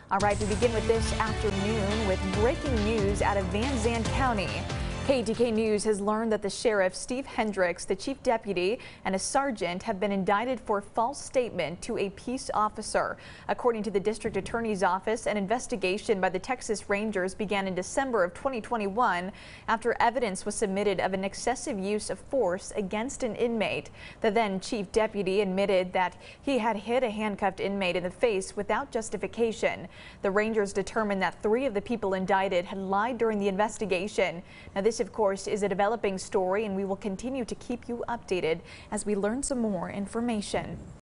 All right, we begin with this afternoon with breaking news out of Zandt County. KTK News has learned that the sheriff, Steve Hendricks, the chief deputy, and a sergeant have been indicted for false statement to a peace officer. According to the district attorney's office, an investigation by the Texas Rangers began in December of 2021 after evidence was submitted of an excessive use of force against an inmate. The then chief deputy admitted that he had hit a handcuffed inmate in the face without justification. The Rangers determined that 3 of the people indicted had lied during the investigation. Now, this, of course, is a developing story, and we will continue to keep you updated as we learn some more information.